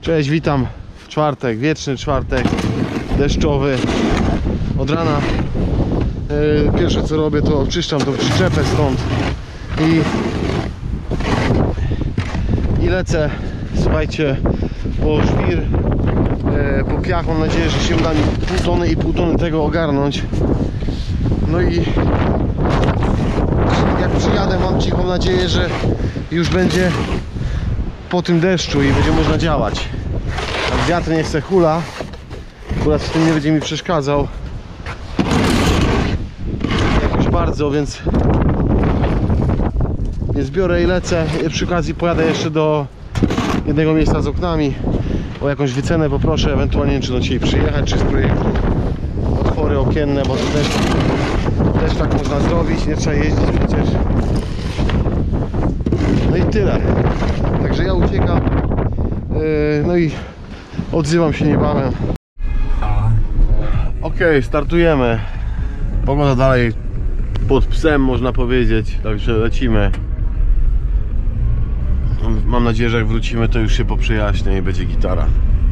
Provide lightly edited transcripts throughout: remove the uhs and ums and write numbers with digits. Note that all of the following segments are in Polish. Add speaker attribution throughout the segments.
Speaker 1: Cześć, witam w czwartek, wieczny czwartek, deszczowy. Od rana pierwsze co robię, to oczyszczam tą przyczepę stąd i lecę, słuchajcie, po żwir, po piach. Mam nadzieję, że się uda mi pół tony tego ogarnąć. No i jak przyjadę, mam cichą nadzieję, że już będzie po tym deszczu i będzie można działać. Wiatr nie chce hula, akurat w tym nie będzie mi przeszkadzał jakoś bardzo, więc biorę i lecę. Przy okazji pojadę jeszcze do jednego miejsca z oknami, o jakąś wycenę poproszę, ewentualnie czy do dzisiaj przyjechać, czy z projektu otwory okienne, bo to też tak można zrobić, nie trzeba jeździć przecież. No i tyle. Także ja uciekam, no i odzywam się niebawem. Ok, startujemy. Pogoda dalej pod psem, można powiedzieć, także lecimy. Mam nadzieję, że jak wrócimy, to już się poprzyjaśnia i będzie gitara.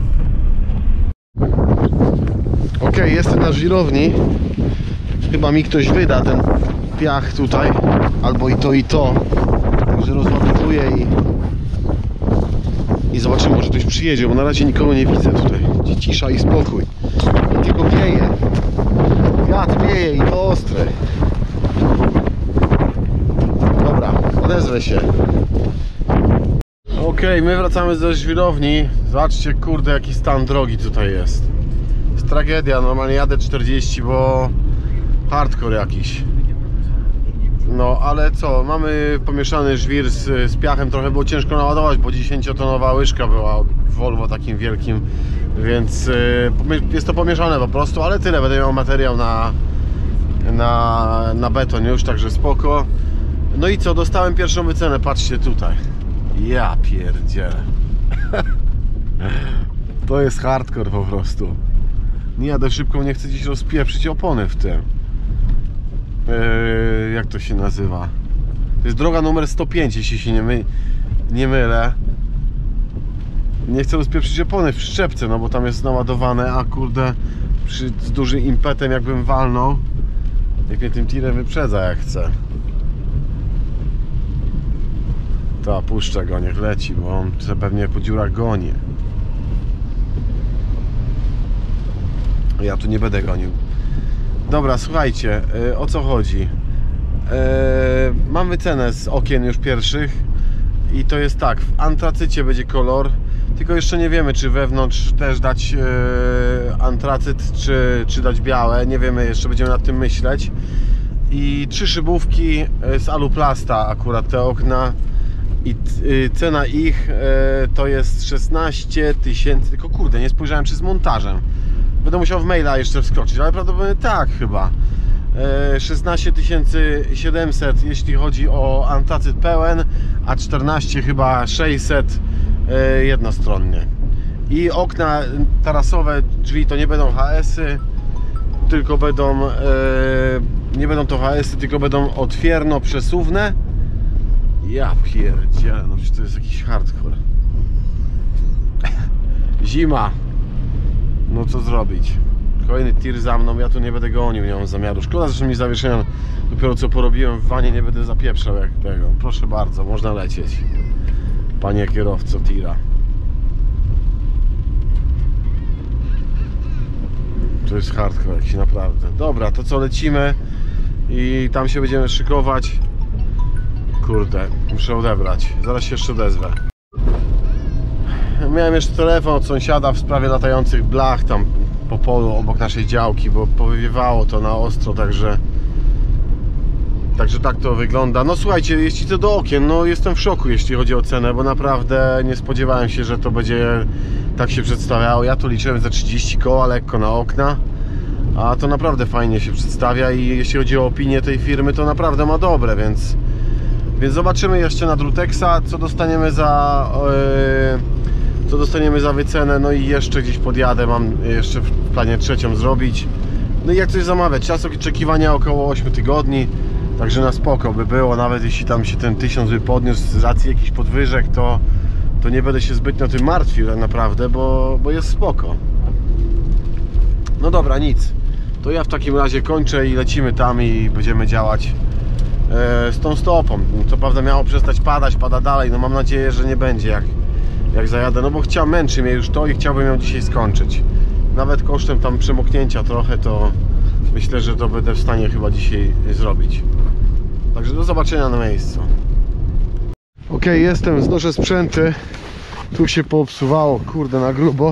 Speaker 1: Ok, jestem na żwirowni. Chyba mi ktoś wyda ten piach tutaj, albo i to. Także rozładowuję i zobaczymy, może ktoś przyjedzie, bo na razie nikogo nie widzę tutaj. Cisza i spokój. I tylko wieje. Wiatr wieje i to ostre. Dobra, odezwę się. Ok, my wracamy ze żwirowni. Zobaczcie, kurde, jaki stan drogi tutaj jest. Jest tragedia, normalnie jadę 40, bo hardcore jakiś. No, ale co, mamy pomieszany żwir z piachem, trochę było ciężko naładować, bo 10-tonowa łyżka była w Volvo takim wielkim, więc jest to pomieszane po prostu, ale tyle, będę miał materiał na beton już, także spoko. No i co, dostałem pierwszą wycenę, patrzcie tutaj. Ja pierdzielę. To jest hardcore po prostu. Nie jadę szybko, nie chcę dziś rozpieprzyć opony w tym. Jak to się nazywa? To jest droga numer 105, jeśli się nie mylę. Nie chcę rozpieprzyć opony w przyczepce, no bo tam jest naładowane, a kurde, z dużym impetem jakbym walnął, jak mnie tym tirem wyprzedza jak chce. To puszczę go, niech leci, bo on pewnie po dziurach goni. Ja tu nie będę gonił. Dobra, słuchajcie, o co chodzi? Mam wycenę z okien już pierwszych i to jest tak, w antracycie będzie kolor, tylko jeszcze nie wiemy, czy wewnątrz też dać antracyt, czy dać białe, nie wiemy, jeszcze będziemy nad tym myśleć. I 3 szybówki z aluplasta, akurat te okna, i cena ich to jest 16 000, tylko kurde, nie spojrzałem, czy z montażem. Będę musiał w maila jeszcze wskoczyć, ale prawdopodobnie tak chyba. 16 700 jeśli chodzi o antracyt pełen, a 14 chyba 600 jednostronnie. I okna tarasowe, drzwi to nie będą HS-y, tylko będą nie będą to HS-y, tylko będą otwierno-przesuwne. Ja pierdzielę, no przecież to jest jakiś hardcore. Zima. No co zrobić? Kolejny tir za mną, ja tu nie będę gonił, nie mam zamiaru. Szkoda, że mi zawieszenia dopiero co porobiłem w wanie, nie będę zapieprzał jak tego. Proszę bardzo, można lecieć. Panie kierowco tira. To jest hardcore jakiś naprawdę. Dobra, to co, lecimy i tam się będziemy szykować. Kurde, muszę odebrać. Zaraz się jeszcze odezwę. Miałem jeszcze telefon od sąsiada w sprawie latających blach tam po polu obok naszej działki, bo powywiewało to na ostro, także tak to wygląda. No słuchajcie, jeśli to do okien, no jestem w szoku, jeśli chodzi o cenę, bo naprawdę nie spodziewałem się, że to będzie tak się przedstawiało. Ja to liczyłem za 30 koła lekko na okna, a to naprawdę fajnie się przedstawia i jeśli chodzi o opinię tej firmy, to naprawdę ma dobre, więc zobaczymy jeszcze na Drutexa, co dostaniemy za wycenę. No i jeszcze gdzieś podjadę, mam jeszcze w planie trzecią zrobić. No i jak coś zamawiać, czas oczekiwania około 8 tygodni, także na spoko by było, nawet jeśli tam się ten 1000 by podniósł z racji jakichś podwyżek, to nie będę się zbytnio tym martwił tak naprawdę, bo jest spoko. No dobra, nic. To ja w takim razie kończę i lecimy tam i będziemy działać z tą stopą. Co prawda miało przestać padać, pada dalej, no mam nadzieję, że nie będzie jak zajadę, no bo męczy mnie już to i chciałbym ją dzisiaj skończyć. Nawet kosztem tam przemoknięcia trochę, to myślę, że to będę w stanie chyba dzisiaj zrobić. Także do zobaczenia na miejscu. Ok, jestem, znoszę sprzęty. Tu się poobsuwało, kurde, na grubo.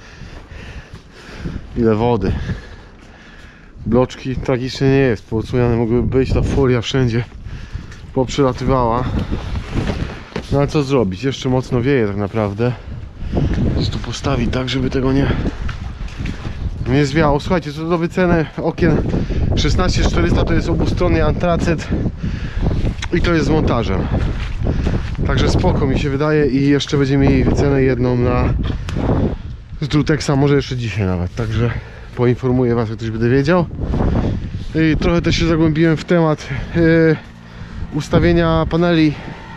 Speaker 1: Ile wody. Bloczki tragicznie nie jest, poodsłaniane mogłyby być, ta folia wszędzie poprzelatywała. No ale co zrobić, jeszcze mocno wieje tak naprawdę. Gdzieś tu postawić tak, żeby tego nie zwiało. Słuchajcie, co do wyceny okien 16400 to jest obustronny antracyt i to jest z montażem. Także spoko mi się wydaje i jeszcze będziemy mieli wycenę jedną z Drutexa, może jeszcze dzisiaj nawet, także poinformuję was, jak ktoś będzie wiedział. I trochę też się zagłębiłem w temat ustawienia paneli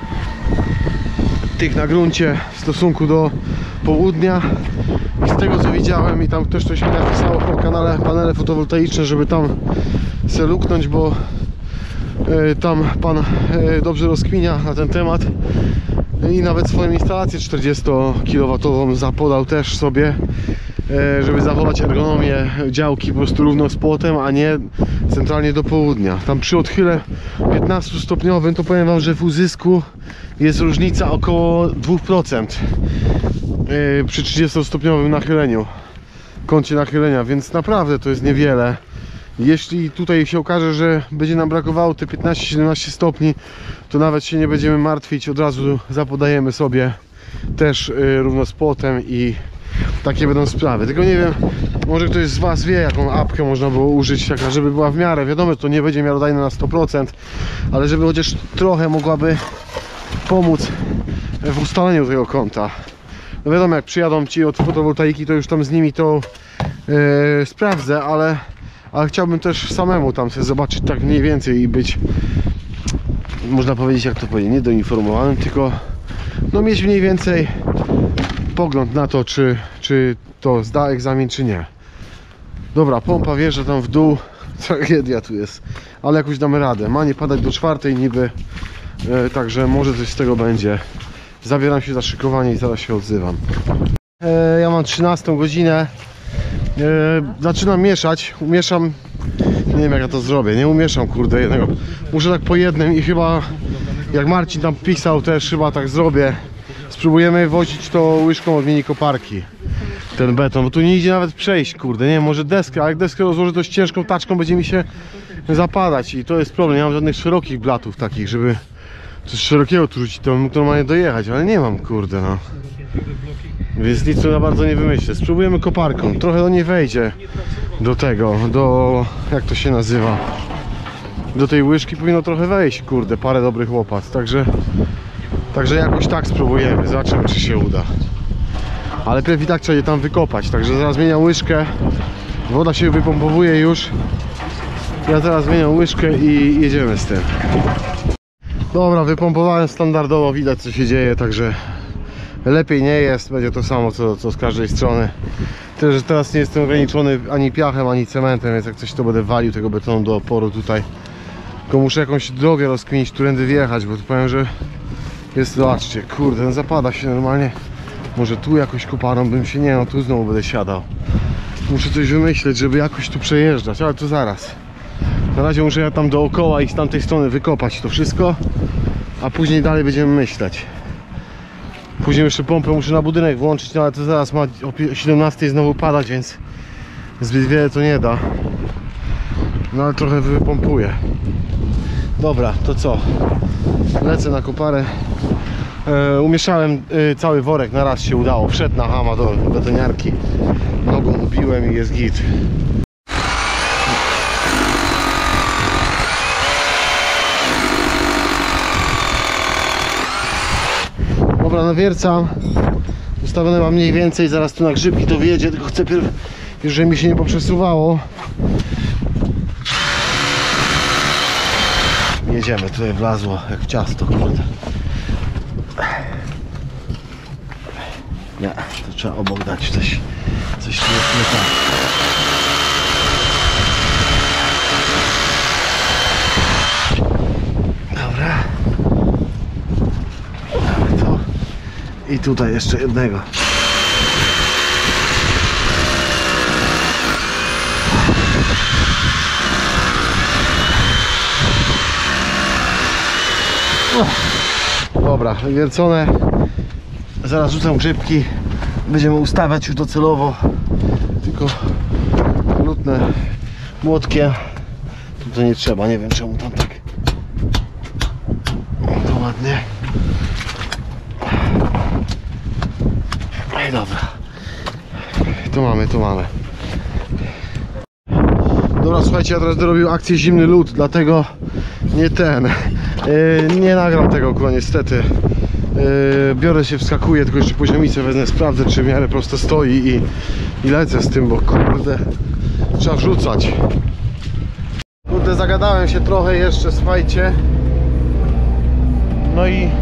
Speaker 1: tych na gruncie w stosunku do południa i z tego co widziałem i tam też coś mi napisało po kanale panele fotowoltaiczne, żeby tam se luknąć, bo tam pan dobrze rozkminia na ten temat i nawet swoją instalację 40 kW zapodał też sobie, żeby zachować ergonomię działki po prostu równo z płotem, a nie centralnie do południa. Tam przy odchyle 15 stopniowym to powiem wam, że w uzysku jest różnica około 2% przy 30 stopniowym nachyleniu, kącie nachylenia, więc naprawdę to jest niewiele. Jeśli tutaj się okaże, że będzie nam brakowało te 15-17 stopni, to nawet się nie będziemy martwić, od razu zapodajemy sobie też równo z płotem i takie będą sprawy. Tylko nie wiem, może ktoś z was wie, jaką apkę można było użyć, taka, żeby była w miarę, wiadomo, to nie będzie miarodajne na 100%, ale żeby chociaż trochę mogłaby pomóc w ustaleniu tego kąta. No wiadomo, jak przyjadą ci od fotowoltaiki, to już tam z nimi to sprawdzę, ale chciałbym też samemu tam sobie zobaczyć tak mniej więcej i być, można powiedzieć, jak to powiedzieć, nie doinformowanym, tylko no mieć mniej więcej pogląd na to, czy to zda egzamin, czy nie. Dobra, pompa wjeżdża tam w dół, tragedia tu jest, ale jakoś damy radę. Ma nie padać do 4 niby, także może coś z tego będzie. Zabieram się za szykowanie i zaraz się odzywam. Ja mam 13 godzinę. Zaczynam mieszać, umieszam, nie wiem jak ja to zrobię, nie umieszam kurde jednego, muszę tak po jednym i chyba jak Marcin tam pisał też chyba tak zrobię. Spróbujemy wozić to łyżką od mini koparki, ten beton, bo tu nie idzie nawet przejść kurde, nie wiem, może deskę, a jak deskę rozłożę dość ciężką taczką będzie mi się zapadać i to jest problem, nie mam żadnych szerokich blatów takich, żeby coś szerokiego tu rzucić, to mógł normalnie dojechać, ale nie mam kurde no. Więc nic tu na bardzo nie wymyślę. Spróbujemy koparką. Trochę do niej wejdzie. Do tego, jak to się nazywa? Do tej łyżki powinno trochę wejść, kurde, parę dobrych łopat. Także jakoś tak spróbujemy. Zobaczymy, czy się uda. Ale pierw i tak trzeba je tam wykopać. Także zaraz zmieniam łyżkę. Woda się wypompowuje już. Ja teraz zmieniam łyżkę i jedziemy z tym. Dobra, wypompowałem standardowo. Widać, co się dzieje, także lepiej nie jest, będzie to samo co z każdej strony. Tyle, że teraz nie jestem ograniczony ani piachem, ani cementem, więc jak coś to będę walił tego betonu do oporu tutaj. Tylko muszę jakąś drogę rozkminić, którędy wjechać, bo tu powiem, że jest, zobaczcie, kurde, no zapada się normalnie. Może tu jakoś koparą bym się, nie no, tu znowu będę siadał. Muszę coś wymyśleć, żeby jakoś tu przejeżdżać, ale to zaraz. Na razie muszę ja tam dookoła i z tamtej strony wykopać to wszystko, a później dalej będziemy myśleć. Później jeszcze pompę muszę na budynek włączyć, no ale to zaraz ma o 17 znowu padać, więc zbyt wiele to nie da. No ale trochę wypompuję. Dobra, to co? Lecę na koparę. Umieszałem cały worek, na raz się udało. Wszedł na hama do betoniarki. Nogą ubiłem i jest git. Dobra, nawiercam. Ustawione mam mniej więcej, zaraz tu na grzybki to wjedzie, tylko chcę pierw, żeby mi się nie poprzesuwało. Jedziemy, tutaj wlazło jak w ciasto, kurde. Nie, to trzeba obok dać coś tu jest nie tak. Dobra. To. I tutaj jeszcze jednego. Dobra, wywiercone. Zaraz rzucam grzybki. Będziemy ustawiać już docelowo. Tylko lutnę młotkiem. Tutaj nie trzeba, nie wiem czemu tam tak. To ładnie. I dobra. Tu mamy. Dobra, słuchajcie, ja teraz dorobił akcję zimny lód, dlatego nie nagram tego, niestety. Biorę się, wskakuję, tylko jeszcze poziomicę wezmę, sprawdzę, czy w miarę prosto stoi i lecę z tym, bo kurde, trzeba wrzucać. Kurde, zagadałem się trochę jeszcze, słuchajcie. No i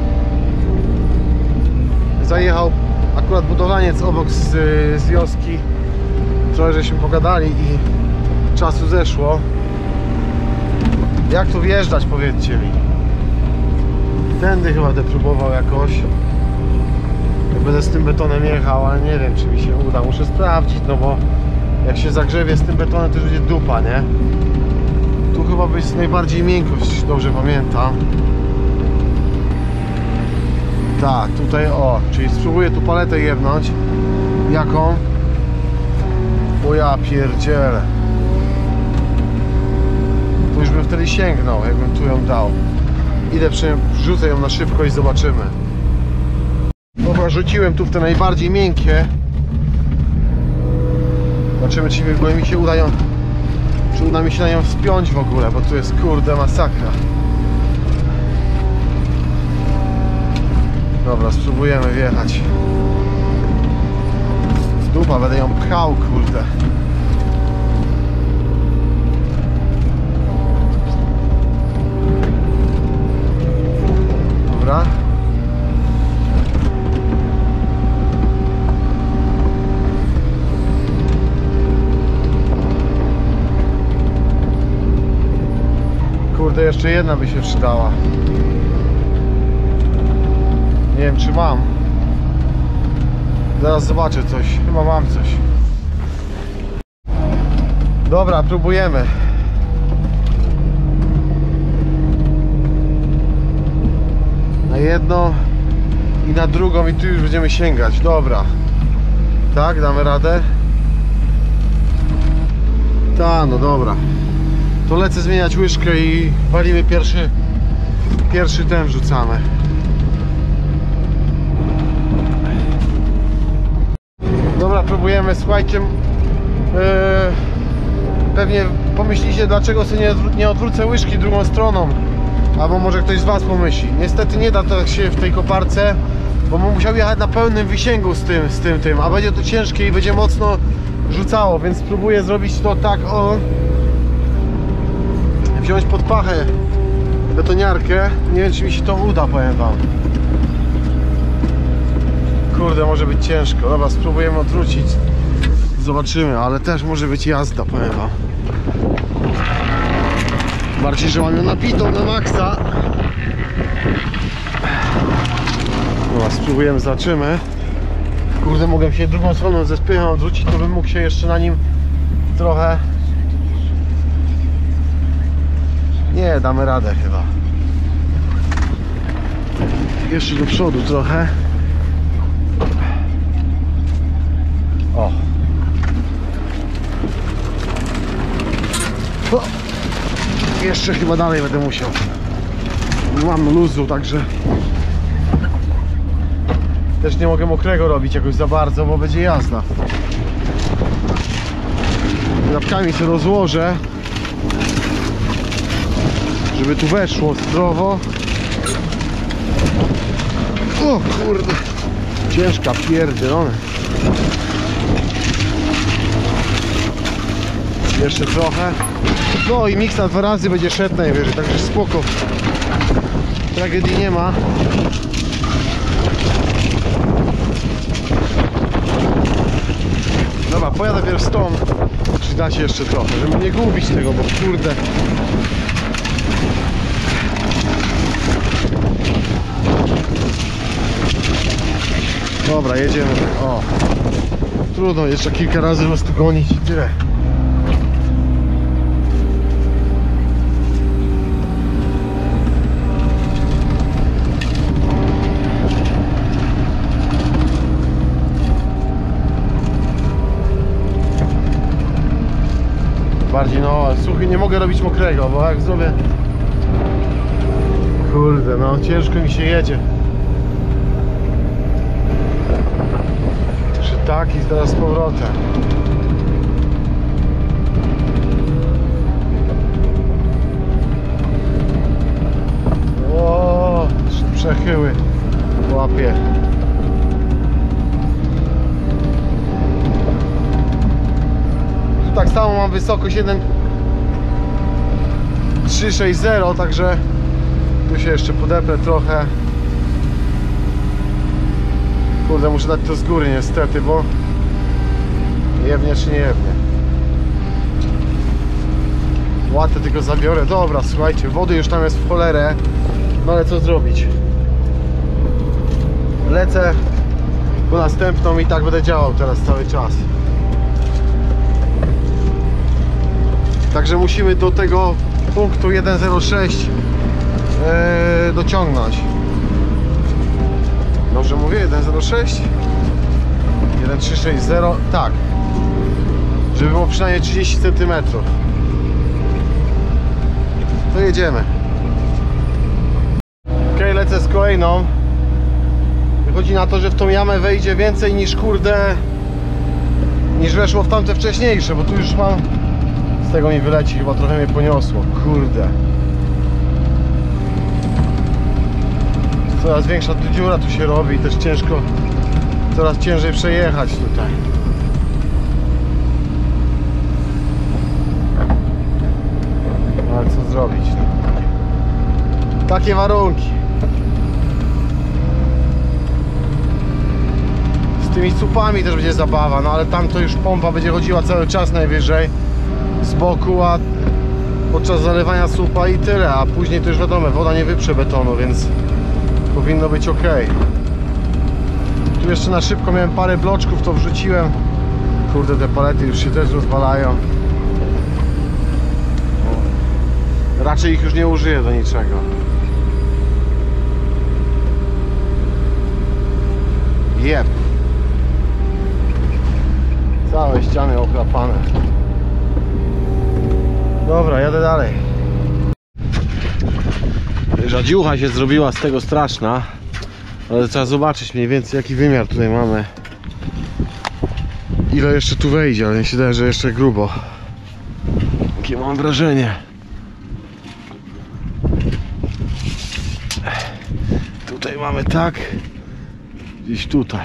Speaker 1: zajechał akurat budowlaniec obok z wioski. Trochę żeśmy pogadali i czasu zeszło. Jak tu wjeżdżać, powiedzcie mi? Tędy chyba będę próbował jakoś. Jak będę z tym betonem jechał, ale nie wiem, czy mi się uda. Muszę sprawdzić, no bo jak się zagrzebie z tym betonem, to już będzie dupa, nie? Tu chyba być najbardziej miękkość, dobrze pamiętam. Tak, tutaj o, czyli spróbuję tu paletę jebnąć. Jaką? O ja pierdzielę. To już bym wtedy sięgnął, jakbym tu ją dał. Idę, wrzucę ją na szybko i zobaczymy. Dobra, rzuciłem tu w te najbardziej miękkie. Zobaczymy, czy mi się uda ją, czy uda mi się na nią wspiąć w ogóle, bo tu jest kurde masakra. Dobra, spróbujemy wjechać. W dupa, będę ją pchał, kurde. Dobra. Kurde, jeszcze jedna by się przydała. Nie wiem, czy mam. Zaraz zobaczę coś. Chyba mam coś. Dobra, próbujemy. Na jedną i na drugą i tu już będziemy sięgać. Dobra. Tak, damy radę? Ta, no dobra. To lecę zmieniać łyżkę i walimy pierwszy ten wrzucamy. Dobra, próbujemy, słuchajcie. Pewnie pomyślicie, dlaczego sobie nie odwrócę łyżki drugą stroną. Albo może ktoś z was pomyśli. Niestety nie da tak się w tej koparce, bo bym musiał jechać na pełnym wysięgu z tym, a będzie to ciężkie i będzie mocno rzucało, więc spróbuję zrobić to tak, o. Wziąć pod pachę betoniarkę. Nie wiem, czy mi się to uda, powiem wam. Kurde, może być ciężko. Dobra, spróbujemy odwrócić. Zobaczymy, ale też może być jazda, powiem wam. Bardziej, że mam ją napitą na maksa. Dobra, spróbujemy, zobaczymy. Kurde, mogę się drugą stroną ze spychą odwrócić, to bym mógł się jeszcze na nim trochę... Nie, damy radę chyba. Jeszcze do przodu trochę. O. O. Jeszcze chyba dalej będę musiał. Mam luzu, także też nie mogę mokrego robić jakoś za bardzo, bo będzie jazda. Łapkami sobie rozłożę, żeby tu weszło zdrowo. O kurde, ciężka pierdzielone. Jeszcze trochę. No i miks na 2 razy będzie szedł najwyżej, także spoko. Tragedii nie ma. pojadę pierw stąd, czy da się jeszcze trochę, żeby nie gubić tego, bo kurde. Dobra, jedziemy. O, trudno, jeszcze kilka razy was tu gonić i tyle. Bardziej no, suchy nie mogę robić mokrego, bo jak zrobię... Kurde, no ciężko mi się jedzie. Czy tak i teraz z powrotem. O, przechyły łapie. Tu tak samo mam wysokość 1,360, także tu się jeszcze podeprę trochę. Kurde, muszę dać to z góry niestety, bo jewnie czy nie jewnie. Łatę tylko zabiorę. Dobra, słuchajcie, wody już tam jest w cholerę. No ale co zrobić? Lecę po następną i tak będę działał teraz cały czas. Także musimy do tego punktu 1.06 dociągnąć. Dobrze mówię? 1.06? 1.360? Tak. Żeby było przynajmniej 30 cm. To jedziemy. Ok, lecę z kolejną. Wychodzi na to, że w tą jamę wejdzie więcej niż kurde, niż weszło w tamte wcześniejsze, bo tu już mam... Z tego mi wyleci, chyba trochę mnie poniosło. Kurde. Coraz większa tu dziura tu się robi i też ciężko, coraz ciężej przejechać tutaj. Ale co zrobić? Takie warunki. Z tymi słupami też będzie zabawa, no ale tam to już pompa będzie chodziła cały czas najwyżej z boku, a podczas zalewania słupa i tyle, a później to już wiadomo, woda nie wyprze betonu, więc powinno być ok. Tu jeszcze na szybko miałem parę bloczków, to wrzuciłem. Kurde, te palety już się też rozwalają. Raczej ich już nie użyję do niczego. Jeb. Całe ściany ochrapane. Dobra, jadę dalej. Rzadziucha się zrobiła z tego straszna, ale trzeba zobaczyć mniej więcej jaki wymiar tutaj mamy. Ile jeszcze tu wejdzie, ale mi się wydaje, że jeszcze grubo. Jakie mam wrażenie. Tutaj mamy tak. Gdzieś tutaj.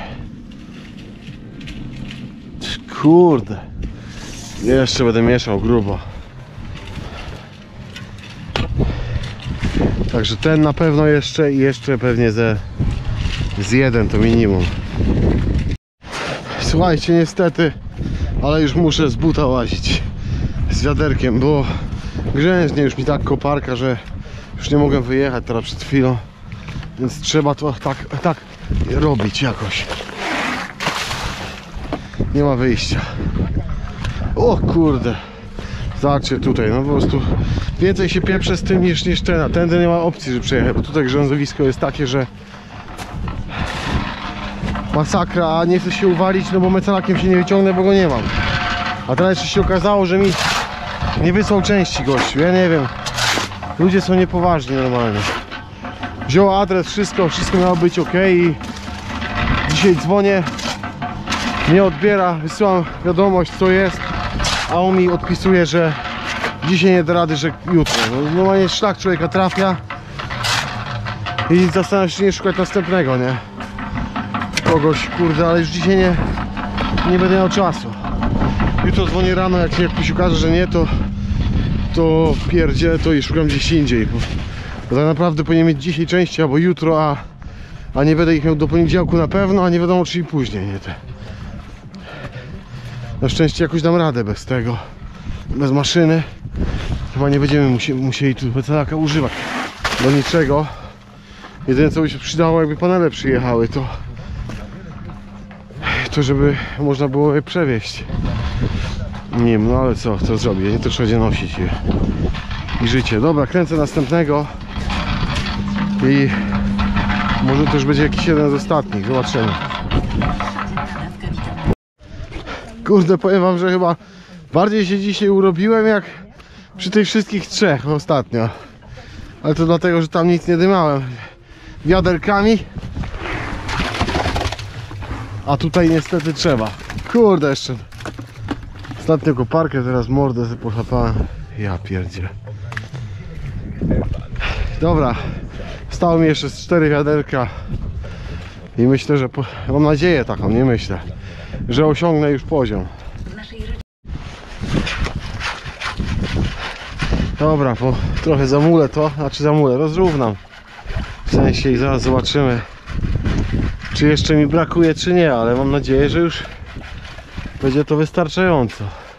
Speaker 1: Kurde. Jeszcze będę mieszał grubo. Także ten na pewno jeszcze i jeszcze pewnie z jeden to minimum. Słuchajcie, niestety, ale już muszę z buta łazić z wiaderkiem, bo grzęźnie już mi tak koparka, że już nie mogę wyjechać teraz przed chwilą, więc trzeba to tak robić jakoś. Nie ma wyjścia. O kurde. Zobaczcie tutaj, no po prostu więcej się pieprze z tym niż ten, a tędy nie ma opcji, żeby przejechać, bo tutaj grzązowisko jest takie, że masakra, a nie chcę się uwalić, no bo mecalakiem się nie wyciągnę, bo go nie mam. A teraz jeszcze się okazało, że mi nie wysłał części gościu, ja nie wiem. Ludzie są niepoważni normalnie. Wziął adres, wszystko miało być ok i dzisiaj dzwonię, nie odbiera, wysyłam wiadomość co jest, a on mi odpisuje, że dzisiaj nie da rady, że jutro. No, normalnie szlak człowieka trafia i zastanawia się, nie szukać następnego, nie? Kogoś, kurde, ale już dzisiaj nie będę miał czasu. Jutro dzwonię rano, jak mi się okaże, że nie, to pierdzie, to i szukam gdzieś indziej. Bo tak naprawdę powinien mieć dzisiaj części albo jutro, a nie będę ich miał do poniedziałku na pewno, a nie wiadomo czy i później, nie te. Na szczęście jakoś dam radę bez tego. Bez maszyny. Chyba nie będziemy musieli tu becelaka używać do niczego. Jedyne co by się przydało, jakby panele przyjechały, to żeby można było je przewieźć. Nie wiem, no ale co zrobię? Nie to trzeba będzie nosić i życie. Dobra, kręcę następnego i może to już będzie jakiś jeden z ostatnich. Zobaczymy. Kurde, powiem wam, że chyba bardziej się dzisiaj urobiłem jak przy tych wszystkich trzech ostatnio. Ale to dlatego, że tam nic nie dymałem wiaderkami. A tutaj niestety trzeba. Kurde, jeszcze ostatnio koparkę, teraz mordę sobie pochapałem. Ja pierdzielę. Dobra, stało mi jeszcze z 4 wiaderka i myślę, że mam nadzieję taką, nie myślę, że osiągnę już poziom. Dobra, bo trochę zamulę to, rozrównam w sensie i zaraz zobaczymy, czy jeszcze mi brakuje, czy nie, ale mam nadzieję, że już będzie to wystarczająco.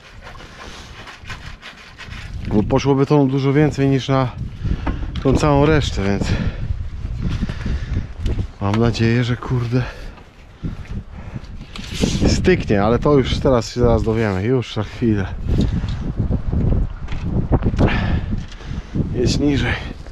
Speaker 1: Bo poszłoby to dużo więcej niż na tą całą resztę, więc mam nadzieję, że kurde styknie, ale to już teraz się zaraz dowiemy, już za chwilę. Jest niżej.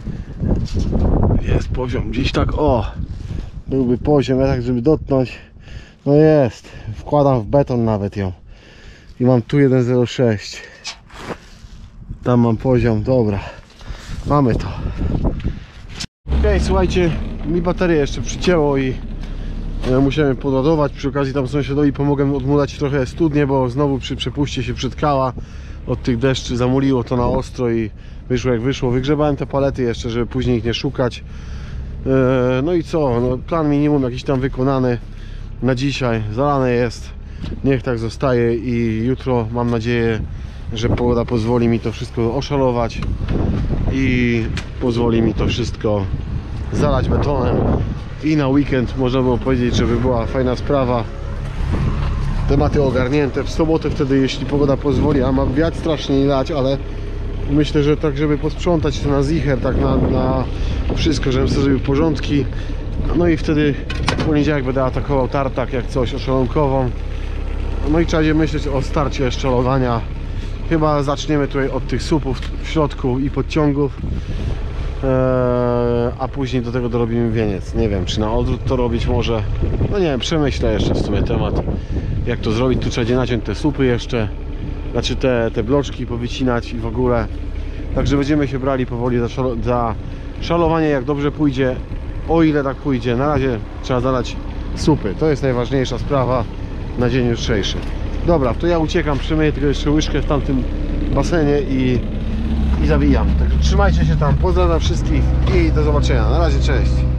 Speaker 1: Jest poziom, gdzieś tak, o! Byłby poziom, ja tak żeby dotknąć. No jest, wkładam w beton nawet ją. I mam tu 1,06. Tam mam poziom, dobra. Mamy to. Okej, słuchajcie, mi baterię jeszcze przycięło i musiałem podładować. Przy okazji tam sąsiadowi pomogłem odmulać trochę studnię, bo znowu przy przepuście się przytkała. Od tych deszczy zamuliło to na ostro i wyszło jak wyszło. Wygrzebałem te palety jeszcze, żeby później ich nie szukać. No i co? No, plan minimum jakiś tam wykonany na dzisiaj. Zalane jest. Niech tak zostaje i jutro mam nadzieję, że pogoda pozwoli mi to wszystko oszalować i pozwoli mi to wszystko zalać betonem i na weekend można było powiedzieć, żeby była fajna sprawa. Tematy ogarnięte. W sobotę wtedy, jeśli pogoda pozwoli, a ma wiatr strasznie nie lać, ale myślę, że tak, żeby posprzątać to na zicher, tak na wszystko, żebym sobie zrobił porządki. No i wtedy w poniedziałek będę atakował tartak, jak coś, oszalonkową. No i trzeba będzie myśleć o starcie szalowania. Chyba zaczniemy tutaj od tych słupów w środku i podciągów, a później do tego dorobimy wieniec. Nie wiem, czy na odwrót to robić może. No nie wiem, przemyślę jeszcze w sumie temat, jak to zrobić. Tu trzeba będzie naciąć te słupy jeszcze, znaczy te bloczki powycinać i w ogóle. Także będziemy się brali powoli za szalowanie, jak dobrze pójdzie, o ile tak pójdzie. Na razie trzeba zalać słupy, to jest najważniejsza sprawa na dzień jutrzejszy. Dobra, to ja uciekam, przymyję tylko jeszcze łyżkę w tamtym basenie i zawijam. Także trzymajcie się tam, pozdrawiam wszystkich i do zobaczenia. Na razie, cześć.